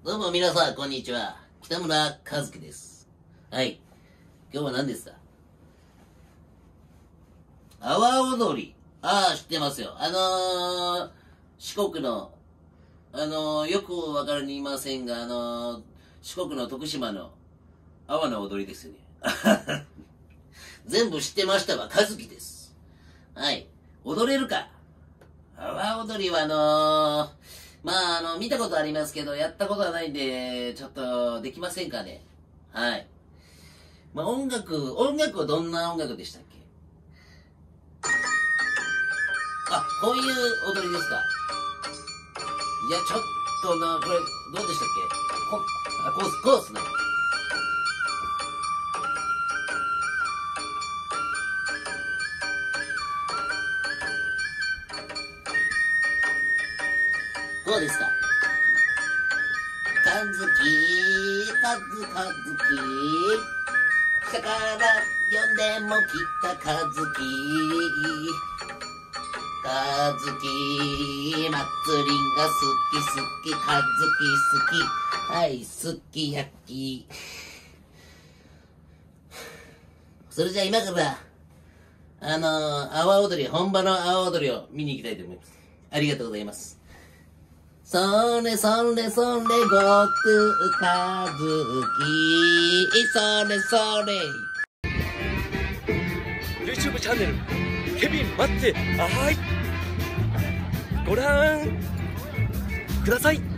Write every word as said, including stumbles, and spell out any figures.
どうも皆さん、こんにちは。北村和樹です。はい。今日は何ですか？阿波踊り。ああ、知ってますよ。あのー、四国の、あのー、よくわかりませんが、あのー、四国の徳島の阿波の踊りですよね。全部知ってましたわ。和樹です。はい。踊れるか？阿波踊りはあのー、まあ、あの、見たことありますけど、やったことはないんで、ちょっと、できませんかね。はい。まあ、音楽、音楽はどんな音楽でしたっけ？あ、こういう踊りですか。いや、ちょっとな、これ、どうでしたっけ？こ、あ、こう、こうっすね。どうですか？かずき、かずかずき、下から呼んでも来たかずき、かずき、祭りが好き好き、かずき好き、はい、好き焼き。それじゃあ今から、あのー、阿波踊り、本場の阿波踊りを見に行きたいと思います。ありがとうございます。それそれそれごくかずき、それそれ YouTube チャンネルケビン待ってあはいご覧ください。